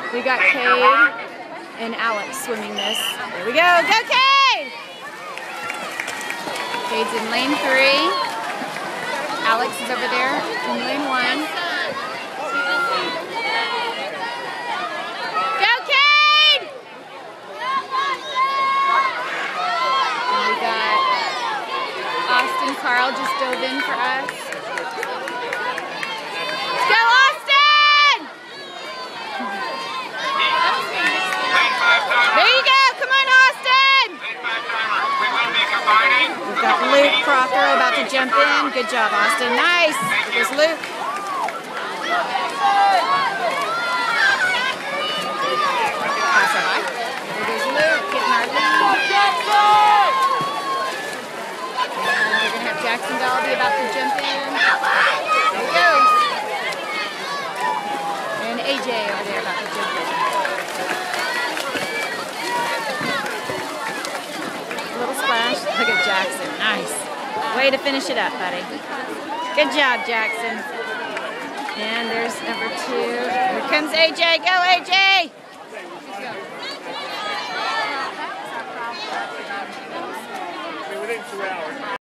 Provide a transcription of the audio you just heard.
We got Cade and Alex swimming this. There we go. Go, Cade! Cade's in lane 3. Alex is over there in lane 1. Go, Cade! And we got Austin. Karl just dove in for us. Go, Austin! There you go. Come on, Austin! We've got Luke Prothero about to jump in. Good job, Austin. Nice. There's Luke. Also, hi. There's Luke getting our lead. And we're going to have Jackson Dallaby about to jump in. There he goes. And AJ over there about to jump in. Little splash. Look at Jackson. Nice. Way to finish it up, buddy. Good job, Jackson. And there's number 2. Here comes AJ. Go, AJ!